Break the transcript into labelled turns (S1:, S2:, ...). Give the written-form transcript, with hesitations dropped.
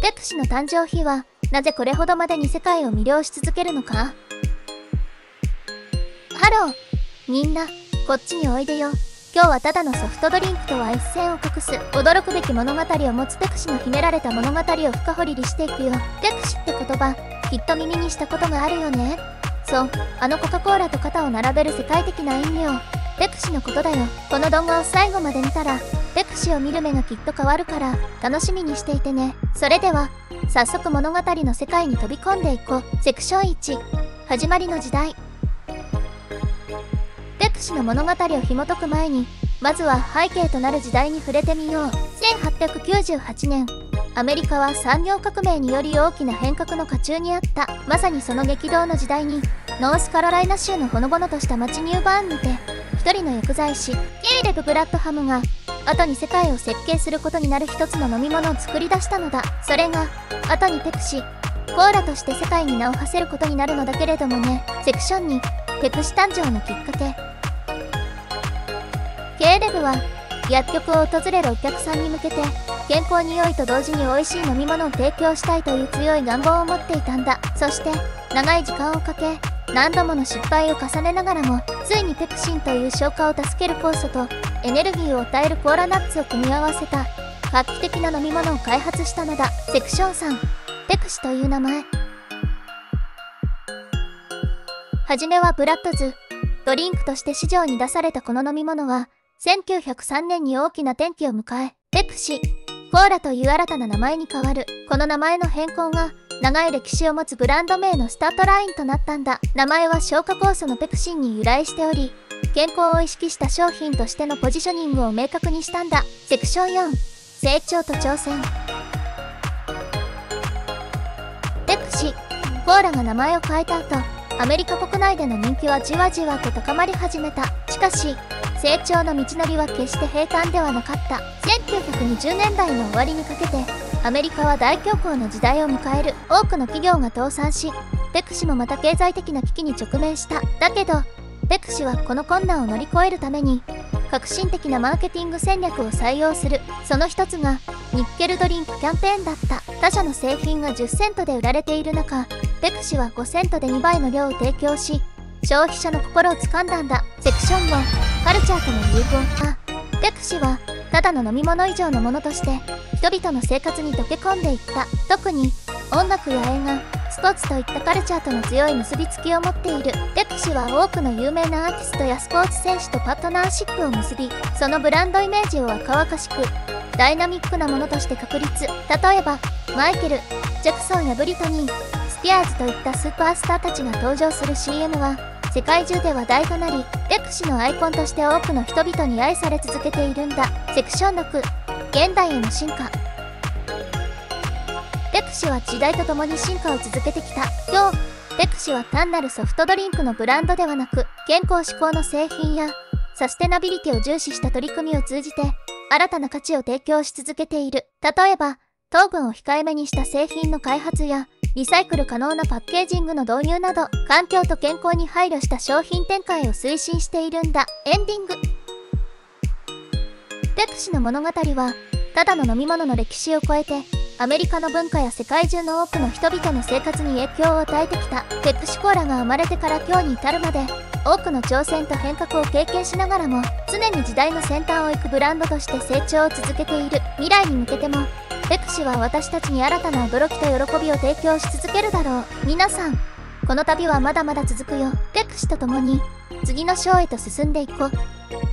S1: ペプシの誕生日はなぜこれほどまでに世界を魅了し続けるのか。ハローみんな、こっちにおいでよ。今日はただのソフトドリンクとは一線を画す驚くべき物語を持つペプシの秘められた物語を深掘りしていくよ。ペプシって言葉、きっと耳にしたことがあるよね。そう、あのコカ・コーラと肩を並べる世界的な飲料、ペプシのことだよ。この動画を最後まで見たらペプシを見る目がきっと変わるから楽しみにしていてね。それでは早速物語の世界に飛び込んでいこう。セクション1、始まりの時代。ペプシの物語を紐解く前にまずは背景となる時代に触れてみよう。1898年、アメリカは産業革命により大きな変革の渦中にあった。まさにその激動の時代にノースカロライナ州のほのぼのとした町ニューバーンにて一人の薬剤師ケイレブ・ブラッドハムが後に世界を設計することになる一つの飲み物を作り出したのだ。それが後にペプシ、コーラとして世界に名を馳せることになるのだけれどもね。セクション2、ペプシ誕生のきっかけ。ケイレブは薬局を訪れるお客さんに向けて健康に良いと同時に美味しい飲み物を提供したいという強い願望を持っていたんだ。そして長い時間をかけ何度もの失敗を重ねながらもついにペプシンという消化を助ける酵素とエネルギーを与えるコーラナッツを組み合わせた画期的な飲み物を開発したのだ。セクション3、ペプシという名前。はじめはブラッドズドリンクとして市場に出されたこの飲み物は1903年に大きな転機を迎え、ペプシ、コーラという新たな名前に変わる。この名前の変更が長い歴史を持つブランド名のスタートラインとなったんだ。名前は消化酵素のペプシンに由来しており、健康を意識した商品としてのポジショニングを明確にしたんだ。セクション4、成長と挑戦。ペプシ、コーラが名前を変えた後、アメリカ国内での人気はじわじわと高まり始めた。しかし成長の道のりは決して平坦ではなかった。1920年代の終わりにかけてアメリカは大恐慌の時代を迎える。多くの企業が倒産し、ペプシもまた経済的な危機に直面した。だけどペプシはこの困難を乗り越えるために革新的なマーケティング戦略を採用する。その一つがニッケルドリンクキャンペーンだった。他社の製品が10セントで売られている中、ペプシは5セントで2倍の量を提供し消費者の心を掴んだんだ。セクション5、カルチャーとの融合。ペプシはただの飲み物以上のものとして人々の生活に溶け込んでいった。特に音楽や映画、スポーツといったカルチャーとの強い結びつきを持っている。ペプシは多くの有名なアーティストやスポーツ選手とパートナーシップを結び、そのブランドイメージを若々しくダイナミックなものとして確立。例えばマイケル・ジャクソンやブリトニー、スピアーズといったスーパースターたちが登場する CM は世界中で話題となり、ペプシのアイコンとして多くの人々に愛され続けているんだ。セクション6、現代への進化。ペプシは時代とともに進化を続けてきた。今日ペプシは単なるソフトドリンクのブランドではなく、健康志向の製品やサステナビリティを重視した取り組みを通じて新たな価値を提供し続けている。例えば糖分を控えめにした製品の開発やリサイクル可能なパッケージングの導入など、環境と健康に配慮した商品展開を推進しているんだ。エンディング。ペプシの物語はただの飲み物の歴史を超えてアメリカの文化や世界中の多くの人々の生活に影響を与えてきた。ペプシコーラが生まれてから今日に至るまで多くの挑戦と変革を経験しながらも常に時代の先端を行くブランドとして成長を続けている。未来に向けてもペプシは私たちに新たな驚きと喜びを提供し続けるだろう。皆さん、この旅はまだまだ続くよ。ペプシと共に次の章へと進んでいこう。